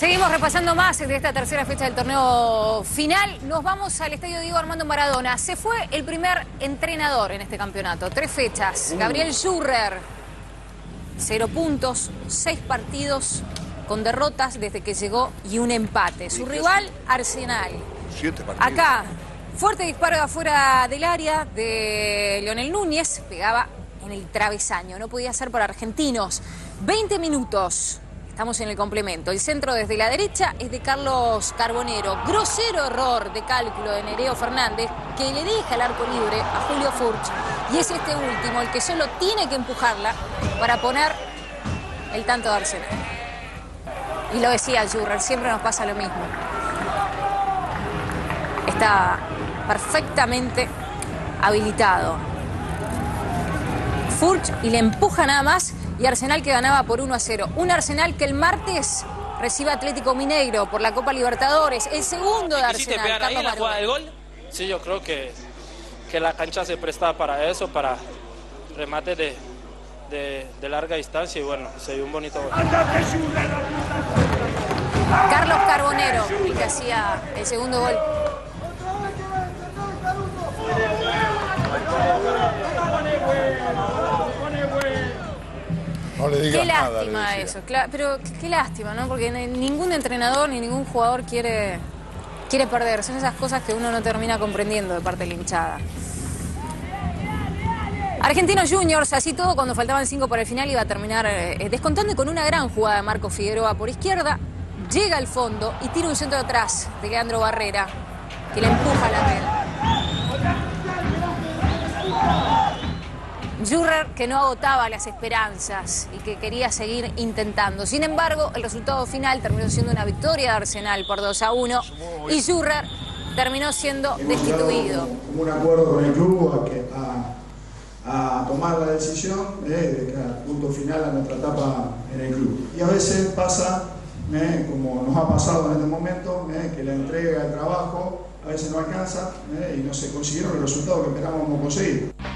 Seguimos repasando más de esta tercera fecha del torneo final. Nos vamos al estadio Diego Armando Maradona. Se fue el primer entrenador en este campeonato. 3 fechas. Gabriel Schürrer. 0 puntos, 6 partidos con derrotas desde que llegó y un empate. Su rival, Arsenal. 7 partidos. Acá, fuerte disparo de afuera del área de Lionel Núñez. Pegaba en el travesaño. No podía ser para argentinos. 20 minutos. Estamos en el complemento. El centro desde la derecha es de Carlos Carbonero. Grosero error de cálculo de Nereo Fernández que le deja el arco libre a Julio Furch. Y es este último el que solo tiene que empujarla para poner el tanto de Arsenal. Y lo decía Schürrer, siempre nos pasa lo mismo. Está perfectamente habilitado Furch y le empuja nada más. Y Arsenal que ganaba por 1-0. Un Arsenal que el martes recibe Atlético Mineiro por la Copa Libertadores. El segundo de Arsenal. ¿Quisiste pegar ahí en la jugada del gol? Sí, yo creo que la cancha se presta para eso, para remate de larga distancia y bueno, se dio un bonito gol. Carlos Carbonero, el que hacía el segundo gol. No le digas qué lástima nada, eso, pero qué lástima, ¿no? Porque ningún entrenador ni ningún jugador quiere perder. Son esas cosas que uno no termina comprendiendo de parte de la hinchada. Argentinos Juniors, así todo, cuando faltaban 5 para el final, iba a terminar descontando con una gran jugada de Marco Figueroa por izquierda. Llega al fondo y tira un centro atrás de Leandro Barrera, que le empuja a la red. Schürrer que no agotaba las esperanzas y que quería seguir intentando. Sin embargo, el resultado final terminó siendo una victoria de Arsenal por 2-1 y Schürrer terminó siendo destituido. Como un acuerdo con el club a tomar la decisión de que al punto final a nuestra etapa en el club. Y a veces pasa, como nos ha pasado en este momento, que la entrega, el trabajo a veces no alcanza y no se consiguieron los resultados que esperábamos conseguir.